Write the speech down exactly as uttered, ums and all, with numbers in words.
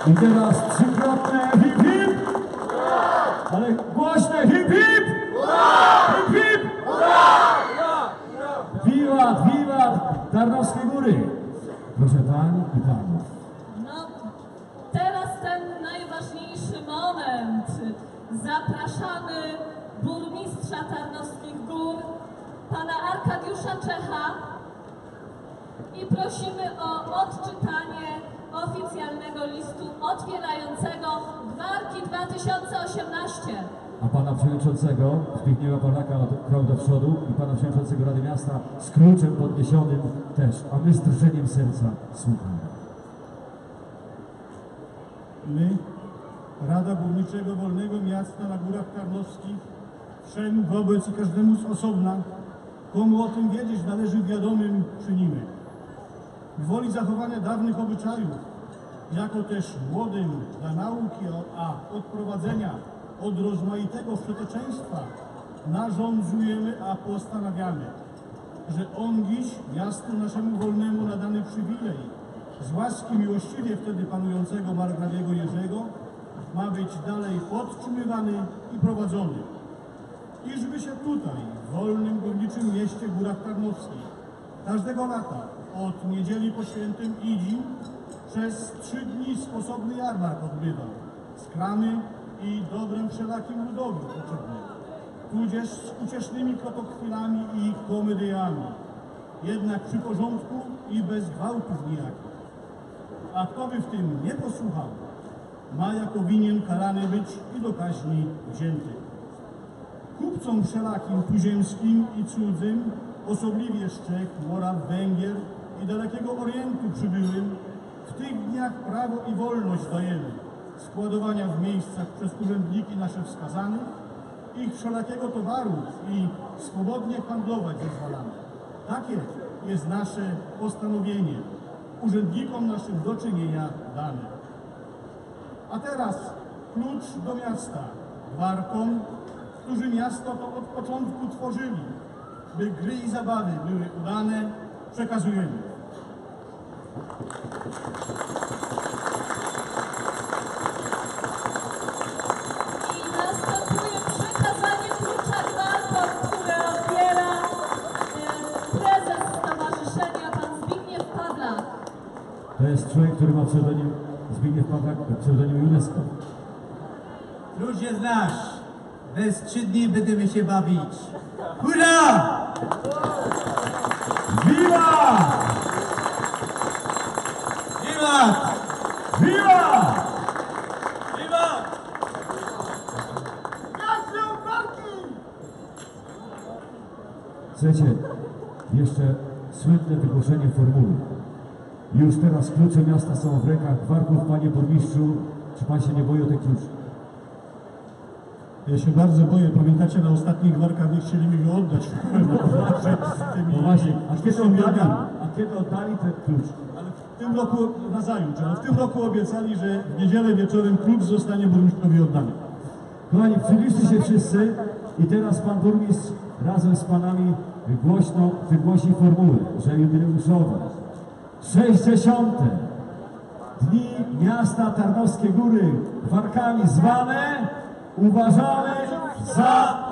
I teraz trzykrotne hip hip! Ale głośne hip hip! Hip hip! Wiwat, wiwat Tarnowskie Góry! Proszę pań i panów. No, teraz ten najważniejszy moment. Zapraszamy burmistrza Tarnowskich Gór, pana Arkadiusza Czecha, i prosimy o odczytanie oficjalnego listu otwierającego Gwarki dwa tysiące osiemnaście. A pana przewodniczącego Zbigniewa Polaka krok do przodu i pana przewodniczącego Rady Miasta z kluczem podniesionym też, a my z drżeniem serca słuchamy. My, Rada Górniczego Wolnego Miasta na Górach Tarnowskich, wszem wobec i każdemu z osobna, komu o tym wiedzieć należy, wiadomym czynimy. Gwoli zachowania dawnych obyczajów, jako też młodym dla nauki, a odprowadzenia od rozmaitego wszeteczeństwa, narządzujemy, a postanawiamy, że on dziś miastu naszemu wolnemu nadany przywilej z łaski miłościwie wtedy panującego margrabiego Jerzego ma być dalej podtrzymywany i prowadzony. Iżby się tutaj, w wolnym górniczym mieście Górach Tarnowskich, każdego lata od niedzieli po świętym Idzim przez trzy dni sposobny jarmark odbywał z kramy i dobrem wszelakim ludowi potrzebnym, tudzież z uciesznymi krotochwilami i komediami, jednak przy porządku i bez gwałtów nijakich. A kto by w tym nie posłuchał, ma jako winien karany być i do kaźni wzięty. Kupcom wszelakim tuziemskim i cudzym, osobliwie z Czech, Moraw, Węgier i dalekiego Orientu przybyłym, w tych dniach prawo i wolność dajemy składowania w miejscach przez urzędniki nasze wskazane, ich wszelakiego towaru i swobodnie handlować zezwalamy. Takie jest nasze postanowienie, urzędnikom naszym do czynienia dane. A teraz klucz do miasta Gwarkom, którzy miasto to od początku tworzyli, by gry i zabawy były udane, przekazujemy. I następuje przekazanie klucza Gwarkom, które odbiera e, prezes stowarzyszenia, pan Zbigniew Pawlak. To jest człowiek, który ma pseudonim Zbigniew Pawlak, pseudonim UNESCO. Klucz jest nasz. Bez trzy dni będziemy się bawić. Hurra! Wiwa! Wiwat! Wiwa! Wiwat! Słuchajcie, jeszcze słynne wygłoszenie formuły. Już teraz klucze miasta są w rękach Gwarków. Panie burmistrzu, czy pan się nie boi o te klucze? Ja się bardzo boję. Pamiętacie, na ostatnich Gwarkach nie chcieli mi go oddać. No właśnie, a kiedy oddali, a kiedy oddali ten klucz? Ale w tym roku, nazajutrz, ale w tym roku obiecali, że w niedzielę wieczorem klucz zostanie burmistrzowi oddany. Kochani, przybliżcie się wszyscy i teraz pan burmistrz razem z panami głośno wygłosi formułę, że jubileuszowe sześćdziesiąte dni miasta Tarnowskie Góry Gwarkami zwane uważamy za